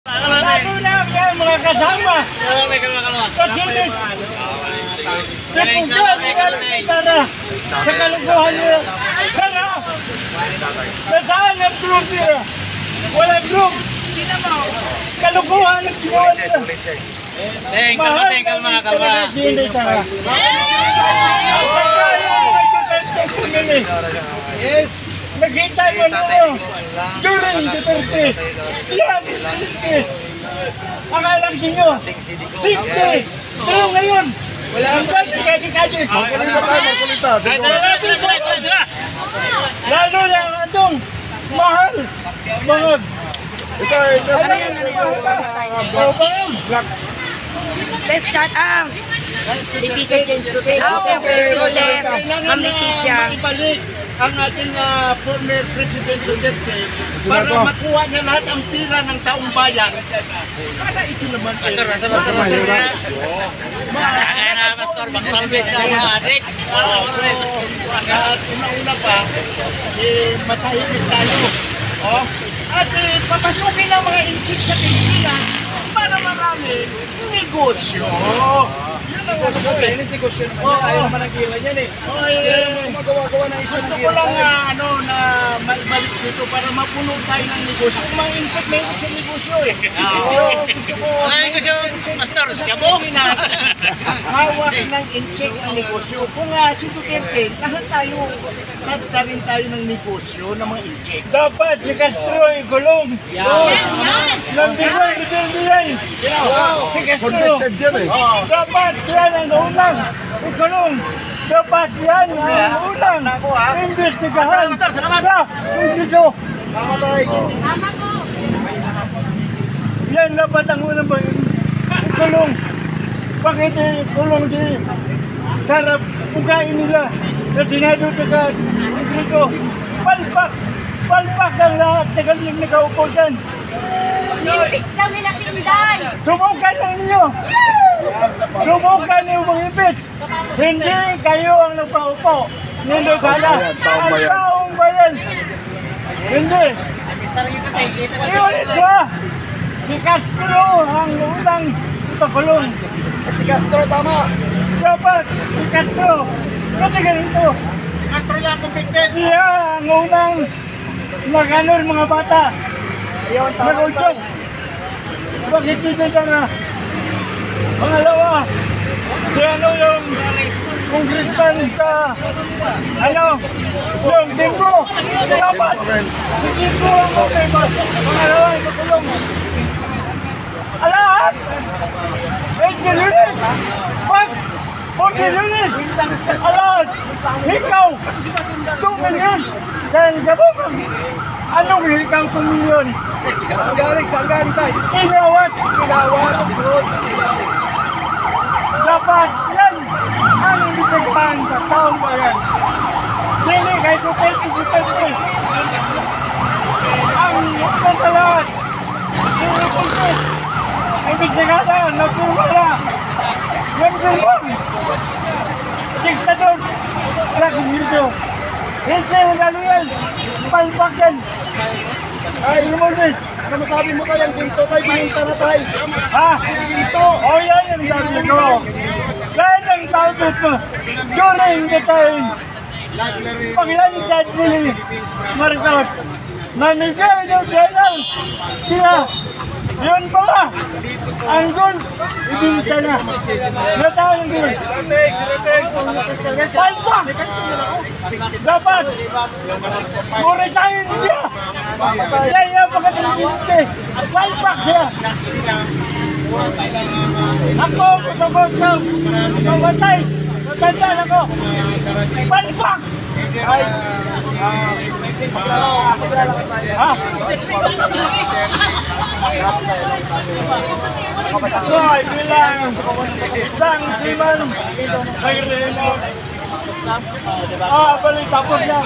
Lalo lang yan mga kasama. Kasi tara sa kalukuhan nila. Tara! Nasaan ang group nila? Walang group. Kalukuhan ang ginawa nila. Kalma. Yes. Nakita mo nyo. During Duterte. Yan. Akalang ninyo. Simple. Pero ngayon. Wala ang kadi-kadi. Lalo lang atong mahal. Bangag. Let's start ang Leticia change to take. Okay, so left. Ma'am Leticia. Ibalik ang ating former President Duterte para makuha niya lahat ang pira ng taong bayan. Sana ito naman Kaya na, Pastor, mag-salvage sa mga adik. At una-una pa, matahimik tayo. At papasukin ang mga inchik sa Pilipinas para marami negosyo. Yun ang negosyo naman. Ayaw naman ang kila niyan eh. Magawa-gawa ng isang gusto ko lang na maibalik dito para mapuno tayo ng negosyo. Kung mga inchik na sa negosyo eh. Gusto ko... Ano yung negosyo, Pastor? Siyabo? Hawak ng inchik ang negosyo. Kung si Duterte, lahat rin tayo ng negosyo ng mga inchik. Dapat si Castro ay gulong. Nandibay, depende yan. Si Castro. Dapat yan ang unang ikulong. Dapat yan ang unang imbestigahan sa kondisyo. Yan dapat ang unang ikulong. Bakit ikulong di sarap ugain nila na Senado sa Kongreso? Palpak ang lahat na galing nakaupo dyan. Olympics lang nila Pinday. Subukan lang ninyo. Subukan niyo mag-impeach. Hindi kayo ang nagpaupo. Hindi sana. Ang taong bayan. Hindi. Iulit ba? Si Castro ang unang ipakulong. Si Castro, tama. Dapat si Castro. Kasi ganito. Castro lang convicted. Siya ang unang nag-anor mga bata. Nag-ultog. Bakit dito na? Pangalawa, si yung congressman sa yung Timbo. Dapat si Timbo ang problema. Pangalawa, ipakulong. Alahat! 8 milyones! What? 4 milyones! Alahat! Ikaw! 2 milyon! Saan ka ba? Anong ikaw 2 milyon? Saan galing tayo? Inawat! Dapat yan ang initigpan sa taong bayan. Dili kay Duterte. Ang pagkalahat. Duterte. Ibigsigada, nagpumala. Number 1. Diktador. Laking nito. Hindi yung galuyan. Palpak yan. Ay, Lumones. Masabi mo kayang ginto tayo, gininta na tayo. Ha? Ginto. O yan yung sabi ko. Yan ang sabi ko. During the time. Paglansad ni Marcos. Namigay daw sila. Yun pala. Ang gun. Ibinta na. Natawag din. Palpak. Dapat. Muritayin siya. Kaya pagkatapos palpak siya. Ako, kapag mamatay, matandaan ako. Palpak! Ay, ha? Ay, bilang isang siman, nagrino. Bali, tapos na.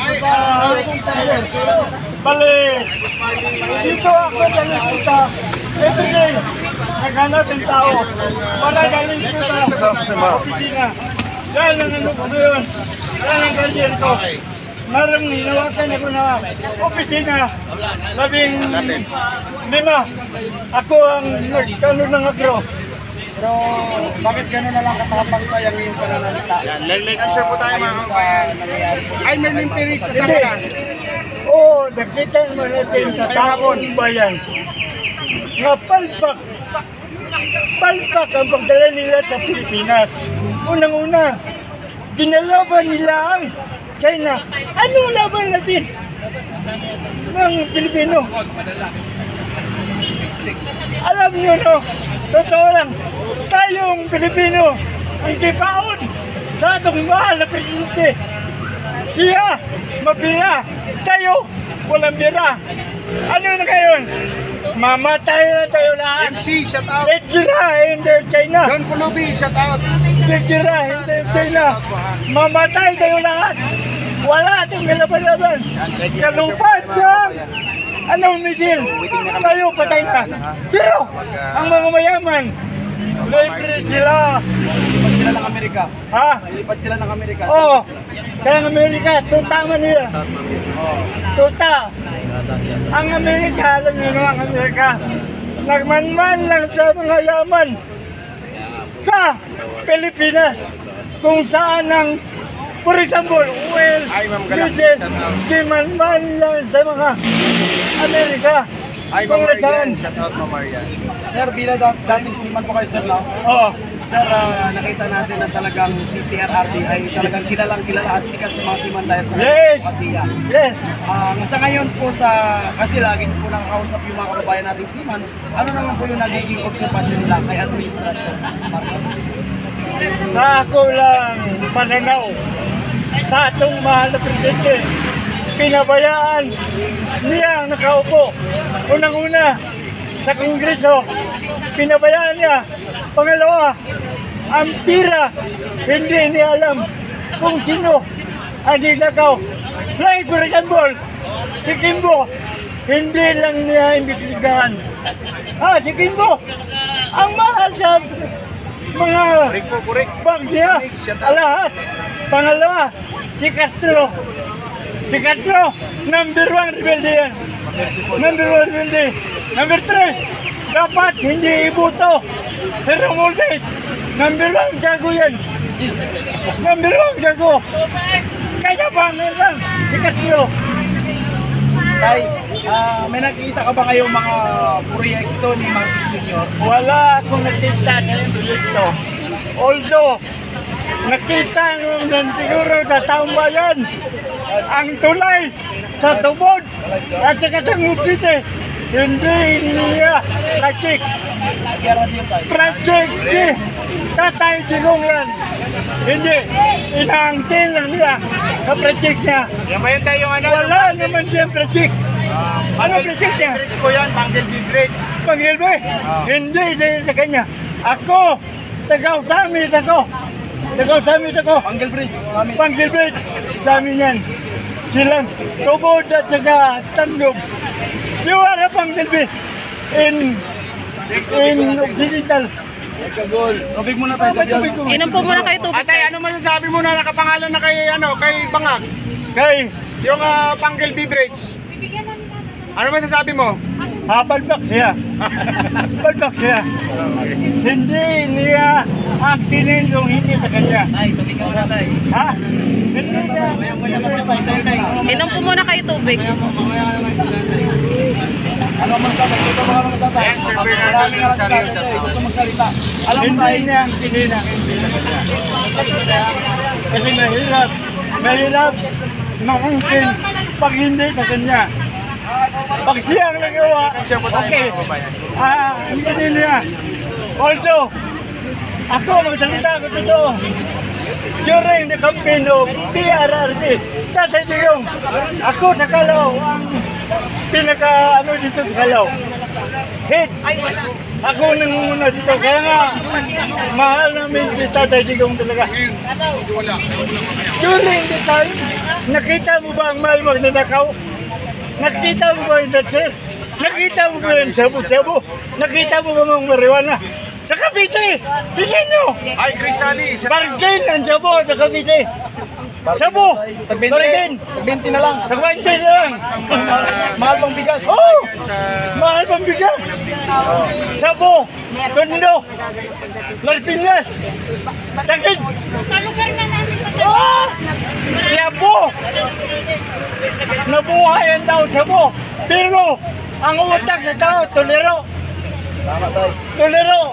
Bali, dito ako nakikita. Ito din, naghanap ng tao. Wala galing dito sa opisina. Dahil ang ano ko yun. Dahil ang ganyan ko. Marang hinawakan ako na opisina. 15. Ako ang nagkano ng agro. Pero bakit gano'n na lang katapang tayo ang iyong pananalita? Yan, like and share po tayo mga Sa nangyayari po. Ay, Merlin Perez, kasama na. Oo, nakita mo natin sa taong bayan. Nga palpak ang pagdala nila sa Pilipinas. Unang-una, ginalaban nila ang China. Anong laban natin ng Pilipino? Alam nyo, no? Totoo lang, tayong Pilipino ang kipaon sa atong mahal na presidente. Siya, mapira. Tayo, walang bira. Ano na ngayon? Mamatay na tayo lahat. MC, shout out. Let's hindi China. Don Pulubi, shout out. Let's hindi China. Mamatay tayo lahat. Wala itong nilaban-laban. Kalupad lang. Anong misil? Tayo patay na. Pero, ang mga mayaman, libre sila. Lipat sila ng Amerika. Ha? Lipat sila ng Amerika. Oo. Kaya ang Amerika, tuta man nila. Tuta. Ang Amerika, alam niyo no, ang Amerika, nagmanman lang sa mga yaman sa Pilipinas kung saan ang, for example, oil, Ay, Ma'am Galang. diesel, dimanman lang sa mga Amerika. Ay, Kung Ma'am saan. Marian, shout out, Ma'am Marian. Sir, bilang dating seaman po kayo, sir, no? Oo. Sir, nakita natin na talagang si PRRD ay talagang kilalang-kilala at sikat sa mga seaman dahil sa Yes. kasiya. Yes. Sa ngayon po kasi lagi niyo po nakakausap yung mga kababayan nating seaman, ano naman po yung nagiging observasyon nila kay Administrasyon Marcos? Sa ako lang pananaw sa atong mahal na presidente, pinabayaan niya ang nakaupo. Unang-una, sa Kongreso, pinabayaan niya. Pangalawa, ang pira, hindi niya alam kung sino ang ninakaw. Like for example, si Kimbo, hindi lang niya imbestigahan. Si Kimbo, ang mahal sa mga bag niya, alahas. Pangalawa, si Castro. Si Castro, number 1 rebelde yan. Number 1 rebelde. Number 3, dapat hindi ibuto. Si Romualdez, number 1 gago yan. Number 1 gago. Kaya ba meron si Castro? Tay, may nakikita ka ba kayong mga proyekto ni Marcos Jr.? Wala akong nakita na yung proyekto. Although, nakita naman siguro sa taong bayan ang tulay sa tubod at saka sa City. Hindi niya project. Guarantee yun, Tay. Project ni Tatay Digong yan. Hindi. Inaangkin lang niya sa project niya. Yan ba yun tayo ano? Wala naman siyang project. Ano project niya? Bridge po yan, Bangal B Bridge. Pangilbe? Hindi dahil sa kanya. Ako, taga-usamit ako. Taga-usamit ako. Angle Bridge, Samis. Panggilbit sa amin yan. Silang tubod at saka tandog. You are a panggilbit in Occidental. Nagkagol. Tubig muna tayo. Tubig ko. Inom po muna kayo tubig. Atay, ano masasabi mo na nakapangalan na kay, kay Bangag? Kay, Yung Bangal B Bridge. Ano masasabi mo? balbak siya. Balbak siya. Hindi niya akinin kung hindi sa kanya. Tay, tubig ka muna, Tay. Ha? Hindi niya. Inom po muna kayo tubig. Ano man sa tayo? Ito mga mga tatay. Ayan, Sir Bernardo Maraming alam Rosario, sa shout tayo. out. Gusto magsalita. Alam mo Hindi tayo. niya akinin ang hindi sa kanya. Kasi mahirap maangkin pag hindi sa kanya. Pag siya ang nagawa, okay. Hindi niya. Although, ako magsalita ko totoo. During the campaign of PRRD, Tatay Digong, ako sa Calao, ang pinaka dito sa Calao. Head. Ako nangunguna dito. Kaya nga, mahal namin si Tatay Digong talaga. During the time, nakita mo ba ang mahal magnanakaw? Nakita mo ba yung datses? Nakita mo ba yung sabu-sabu? Nakita mo ba mga marijuana? Sa Cavite! Tingnan nyo! Ay, Chris Ali. Bargain ang sabu sa Cavite! Sabo! Tag-20 Barikin! tag-20 na lang. Tag-20 na lang! Mahal pang bigas. Oh! Mahal pang bigas! Sabo! Tondo! Larpinas! Tagig! Ah! Sabo! Nabuhayan daw sabo! Pero ang utak sa tao, tolero! Tama tayo. Tolero!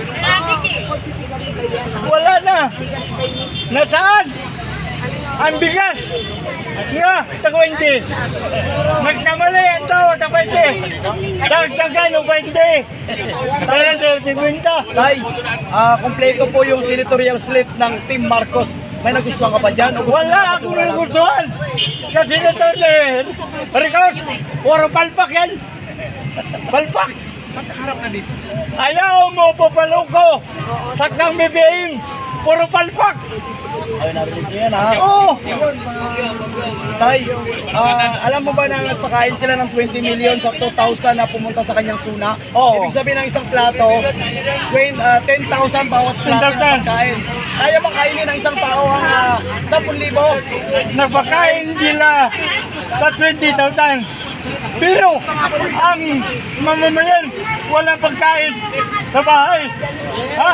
Wala na! Nasaan? Ang bigas! Nga, tag-20! Nagkamali ang tao, tag-20! Dagdagan ng 20! Parang sa 50! Tay, kompleto po yung senatorial slip ng Team Marcos. May nagustuhan ka pa dyan? O gusto mo Wala na akong basura? nagustuhan! Kasi nito Ricos, puro palpak yan! Palpak! Ayaw mo papaloko! Sakang BBM! Puro palpak! Ay, narinig niyo yan ha. Oo! Tay, alam mo ba na nagpakain sila ng 20 million sa 2,000 na pumunta sa kanyang suna? Oo. Ibig sabihin ng isang plato, 10,000 bawat plato ng 10,000. pagkain. Kaya bang kainin ng isang tao ang 10,000? Napakain nila sa 20,000. Pero ang mamamayan walang pagkain sa bahay. Ha?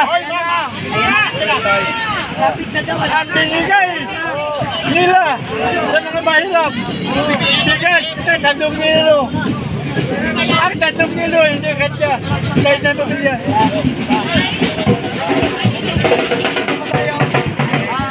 Ang binigay nila sa mga mahirap, bigas, 3 kilo. Ang 3 kilo hindi kasya kahit na pamilya.